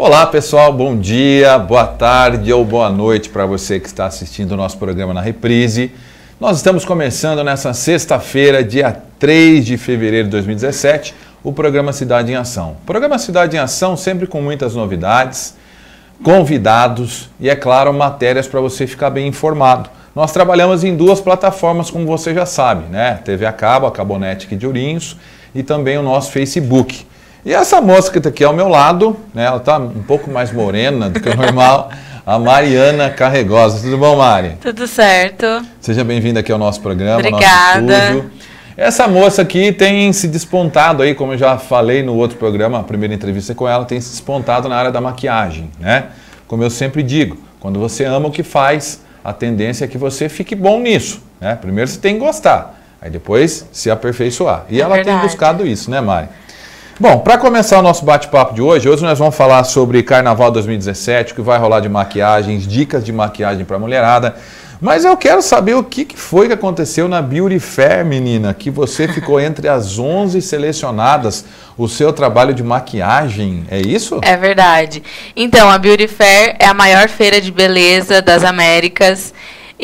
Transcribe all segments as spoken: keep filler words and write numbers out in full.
Olá pessoal, bom dia, boa tarde ou boa noite para você que está assistindo o nosso programa na reprise. Nós estamos começando nessa sexta-feira, dia três de fevereiro de dois mil e dezessete, o programa Cidade em Ação. O programa Cidade em Ação sempre com muitas novidades, convidados e, é claro, matérias para você ficar bem informado. Nós trabalhamos em duas plataformas, como você já sabe, né? T V a cabo, a Cabonet aqui de Ourinhos e também o nosso Facebook. E essa moça que está aqui ao meu lado, né, ela está um pouco mais morena do que o normal, a Mariana Carregosa. Tudo bom, Mari? Tudo certo. Seja bem-vinda aqui ao nosso programa, Obrigada. nosso estúdio. Essa moça aqui tem se despontado aí, como eu já falei no outro programa, a primeira entrevista com ela, tem se despontado na área da maquiagem, né? Como eu sempre digo, quando você ama o que faz, a tendência é que você fique bom nisso, né? Primeiro você tem que gostar, aí depois se aperfeiçoar. E É ela verdade. tem buscado isso, né, Mari? Bom, para começar o nosso bate-papo de hoje, hoje nós vamos falar sobre Carnaval dois mil e dezessete, o que vai rolar de maquiagens, dicas de maquiagem para a mulherada. Mas eu quero saber o que que foi que aconteceu na Beauty Fair, menina, que você ficou entre as onze selecionadas, o seu trabalho de maquiagem, é isso? É verdade. Então, a Beauty Fair é a maior feira de beleza das Américas.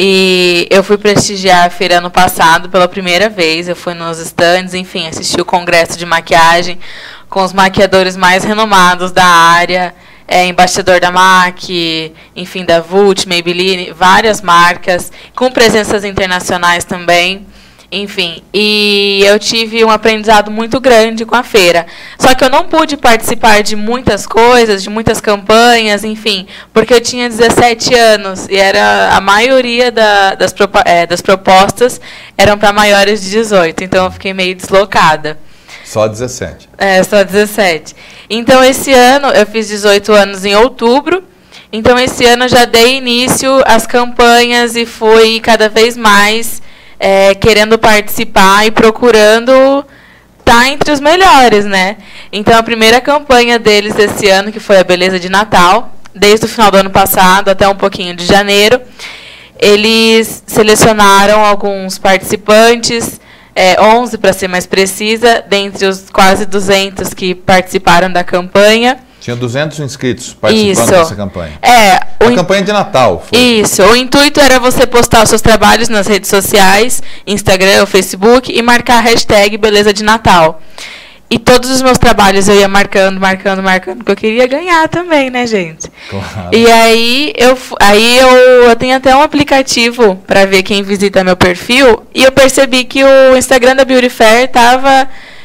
E eu fui prestigiar a feira ano passado pela primeira vez. Eu fui nos stands, enfim, assisti o congresso de maquiagem com os maquiadores mais renomados da área, é, embaixador da M A C, enfim, da Vult, Maybelline, várias marcas, com presenças internacionais também. Enfim, e eu tive um aprendizado muito grande com a feira. Só que eu não pude participar de muitas coisas, de muitas campanhas, enfim, porque eu tinha dezessete anos e era a maioria da, das, é, das propostas eram para maiores de dezoito, então eu fiquei meio deslocada. Só dezessete. É, só dezessete. Então, esse ano, eu fiz dezoito anos em outubro, então esse ano eu já dei início às campanhas e fui cada vez mais... É, querendo participar e procurando estar entre os melhores, né? Então, a primeira campanha deles esse ano, que foi a Beleza de Natal, desde o final do ano passado até um pouquinho de janeiro, eles selecionaram alguns participantes, é, onze para ser mais precisa, dentre os quase duzentos que participaram da campanha. Tinha duzentos inscritos participando Isso. dessa campanha. É, a campanha de Natal. Foi. Isso. O intuito era você postar os seus trabalhos nas redes sociais, Instagram ou Facebook, e marcar a hashtag Beleza de Natal. E todos os meus trabalhos eu ia marcando, marcando, marcando, porque eu queria ganhar também, né, gente? Claro. E aí, eu, aí eu, eu tenho até um aplicativo para ver quem visita meu perfil, e eu percebi que o Instagram da Beauty Fair estava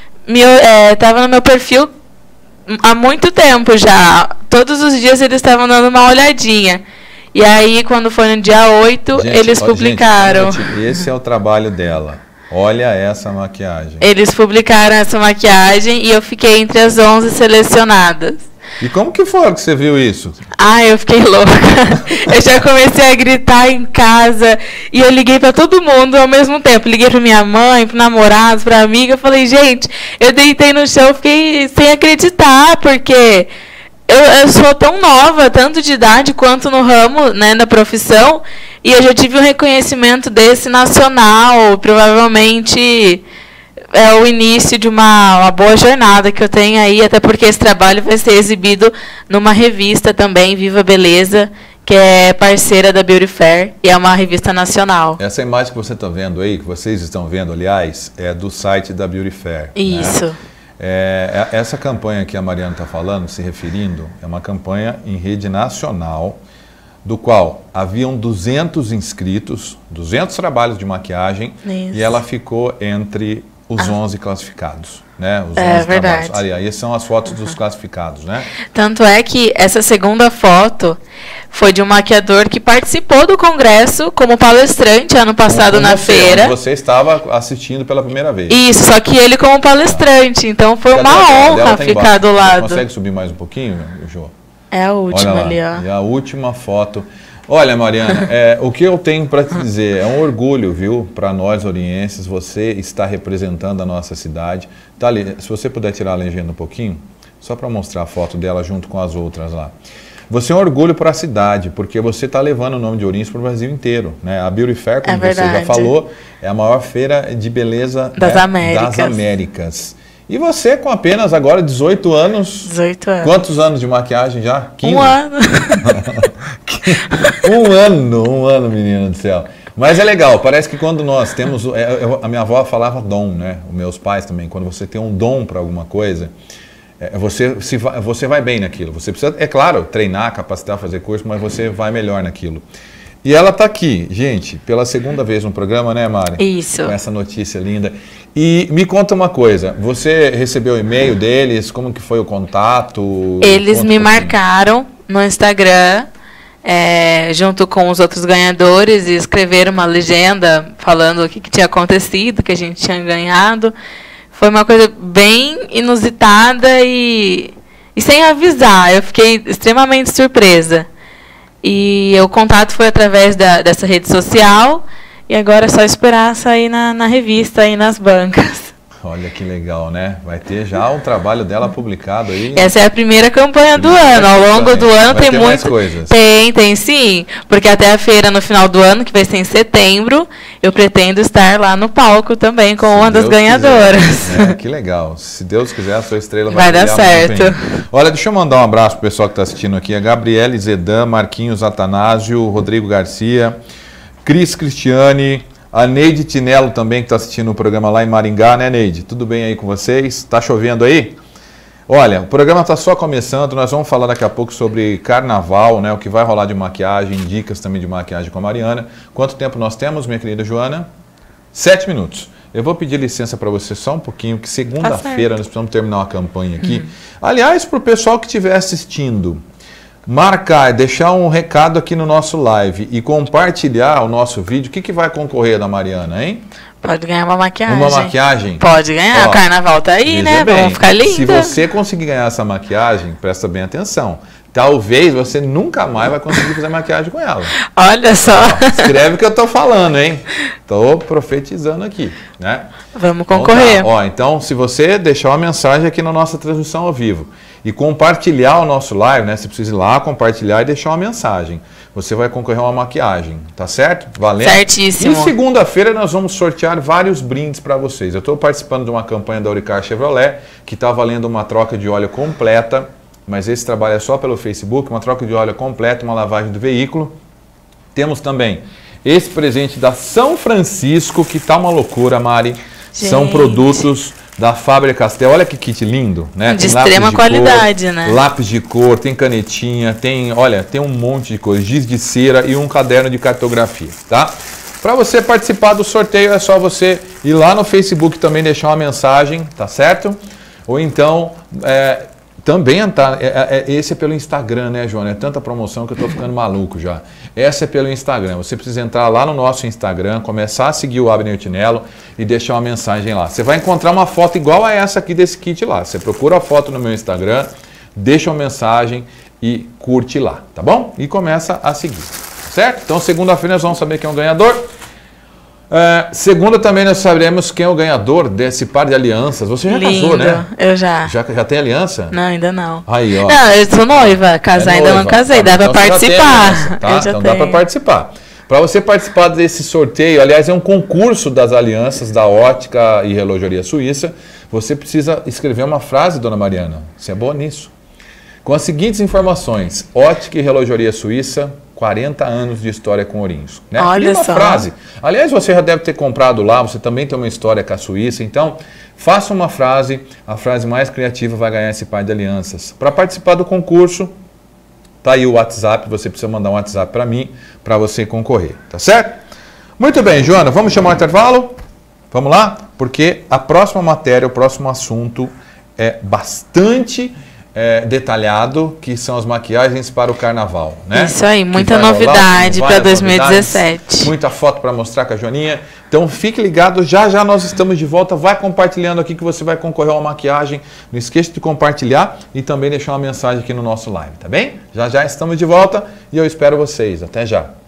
é, tava no meu perfil há muito tempo já. Todos os dias eles estavam dando uma olhadinha. E aí, quando foi no dia oito, gente, eles ó, publicaram. Gente, esse é o trabalho dela. Olha essa maquiagem. Eles publicaram essa maquiagem e eu fiquei entre as onze selecionadas. E como que foi que você viu isso? Ah, eu fiquei louca. Eu já comecei a gritar em casa e eu liguei pra todo mundo ao mesmo tempo. Liguei pra minha mãe, pro namorado, pra amiga. Eu falei, gente, eu deitei no chão, fiquei sem acreditar, porque eu, eu sou tão nova, tanto de idade quanto no ramo, né, na profissão, e eu já tive um reconhecimento desse nacional, provavelmente... É o início de uma, uma boa jornada que eu tenho aí, até porque esse trabalho vai ser exibido numa revista também, Viva Beleza, que é parceira da Beauty Fair e é uma revista nacional. Essa imagem que você está vendo aí, que vocês estão vendo, aliás, é do site da Beauty Fair. Isso. Né? É, essa campanha que a Mariana está falando, se referindo, é uma campanha em rede nacional, do qual haviam duzentos inscritos, duzentos trabalhos de maquiagem, Isso. e ela ficou entre... os ah. onze classificados, né? Os é onze verdade. trabalhos. Aliás, essas são as fotos uhum. dos classificados, né? Tanto é que essa segunda foto foi de um maquiador que participou do congresso como palestrante ano passado como na você, feira. Você estava assistindo pela primeira vez. Isso, só que ele como palestrante, então foi Cadê uma ela? honra Ela tá ficar embaixo. do lado. Você consegue subir mais um pouquinho, Jô? É a última Olha lá, ali, ó. é a última foto. Olha, Mariana, é, o que eu tenho para te dizer, é um orgulho, viu, para nós orienses, você está representando a nossa cidade. Tá ali, se você puder tirar a legenda um pouquinho, só para mostrar a foto dela junto com as outras lá. Você é um orgulho para a cidade, porque você está levando o nome de Ourinhos para o Brasil inteiro, né? A Beauty Fair, como é você já falou, é a maior feira de beleza das, né, Américas. das Américas. E você com apenas agora dezoito anos. dezoito anos. Quantos anos de maquiagem já? quinze? Um ano. um ano, um ano, menina do céu. Mas é legal, parece que quando nós temos... Eu, a minha avó falava dom, né? Os meus pais também. Quando você tem um dom para alguma coisa, é, você, se vai, você vai bem naquilo. Você precisa, é claro, treinar, capacitar, fazer curso, mas você vai melhor naquilo. E ela está aqui, gente, pela segunda vez no programa, né, Mari? Isso. Com essa notícia linda. E me conta uma coisa, você recebeu o e-mail deles? Como que foi o contato? Eles conta me um marcaram no Instagram, é, junto com os outros ganhadores, e escreveram uma legenda falando o que, que tinha acontecido, que a gente tinha ganhado. Foi uma coisa bem inusitada e, e sem avisar. Eu fiquei extremamente surpresa. E o contato foi através da, dessa rede social, e agora é só esperar sair na, na revista, aí nas bancas. Olha que legal, né? Vai ter já o trabalho dela publicado aí. Essa é a primeira campanha do ano. Ao longo do ano tem mais muito. coisas. Tem, tem sim. Porque até a feira no final do ano, que vai ser em setembro, eu pretendo estar lá no palco também com uma das ganhadoras. É, que legal. Se Deus quiser, a sua estrela Vai vai dar certo. Olha, deixa eu mandar um abraço pro pessoal que está assistindo aqui. A Gabriele Zedan, Marquinhos Atanásio, Rodrigo Garcia, Cris Cristiane, a Neide Tinello também, que está assistindo o programa lá em Maringá, né, Neide? Tudo bem aí com vocês? Está chovendo aí? Olha, o programa está só começando, nós vamos falar daqui a pouco sobre carnaval, né? O que vai rolar de maquiagem, dicas também de maquiagem com a Mariana. Quanto tempo nós temos, minha querida Joana? Sete minutos. Eu vou pedir licença para você só um pouquinho, que segunda-feira nós precisamos terminar uma campanha aqui. Hum. Aliás, para o pessoal que estiver assistindo, marcar, deixar um recado aqui no nosso live e compartilhar o nosso vídeo. O que, que vai concorrer da Mariana, hein? Pode ganhar uma maquiagem. Uma maquiagem? Pode ganhar. Ó, o carnaval tá aí, né? Bem, vamos ficar linda. Se você conseguir ganhar essa maquiagem, presta bem atenção. Talvez você nunca mais vai conseguir fazer maquiagem com ela. Olha só. Ó, escreve o que eu tô falando, hein? Tô profetizando aqui, né? Vamos concorrer. Então, tá. Ó, então, se você deixar uma mensagem aqui na nossa transmissão ao vivo e compartilhar o nosso live, né? Você precisa ir lá, compartilhar e deixar uma mensagem. Você vai concorrer a uma maquiagem, tá certo? Valendo? Certíssimo. E segunda-feira nós vamos sortear vários brindes para vocês. Eu estou participando de uma campanha da Auricar Chevrolet, que está valendo uma troca de óleo completa, mas esse trabalho é só pelo Facebook, uma troca de óleo completa, uma lavagem do veículo. Temos também esse presente da São Francisco, que tá uma loucura, Mari. Gente. São produtos da Faber-Castell. Olha que kit lindo, né? De extrema qualidade, né? Lápis de cor, tem canetinha, tem, olha, tem um monte de coisa, giz de cera e um caderno de cartografia, tá? Para você participar do sorteio é só você ir lá no Facebook também deixar uma mensagem, tá certo? Ou então, é, também tá, é, é, esse é pelo Instagram, né, Joana? É tanta promoção que eu tô ficando maluco já. Essa é pelo Instagram. Você precisa entrar lá no nosso Instagram, começar a seguir o Abner Tinello e deixar uma mensagem lá. Você vai encontrar uma foto igual a essa aqui desse kit lá. Você procura a foto no meu Instagram, deixa uma mensagem e curte lá, tá bom? E começa a seguir, certo? Então, segunda-feira nós vamos saber quem é o ganhador. É, segunda também nós saberemos quem é o ganhador desse par de alianças. Você já Lindo. casou, né? Eu já. já. Já tem aliança? Não, ainda não. Aí, ó. Não, eu sou noiva. Casar é noiva. Ainda não casei. Tá, dá então para participar. Aliança, tá? Eu já então tenho. dá para participar. Para você participar desse sorteio, aliás, é um concurso das alianças da Ótica e Relojoaria Suíça. Você precisa escrever uma frase, dona Mariana. Você é boa nisso. Com as seguintes informações: Ótica e Relojoaria Suíça, quarenta anos de história com Ourinhos. Né? Olha uma só. frase. Aliás, você já deve ter comprado lá, você também tem uma história com a Suíça, então faça uma frase, a frase mais criativa vai ganhar esse par de alianças. Para participar do concurso, tá aí o WhatsApp, você precisa mandar um WhatsApp para mim, para você concorrer, tá certo? Muito bem, Joana, vamos chamar o intervalo? Vamos lá? Porque a próxima matéria, o próximo assunto é bastante... É, detalhado, que são as maquiagens para o carnaval, né? Isso aí, muita novidade para dois mil e dezessete. Muita foto para mostrar com a Joaninha. Então fique ligado, já já nós estamos de volta. Vai compartilhando aqui que você vai concorrer a uma maquiagem. Não esqueça de compartilhar e também deixar uma mensagem aqui no nosso live, tá bem? Já já estamos de volta e eu espero vocês. Até já.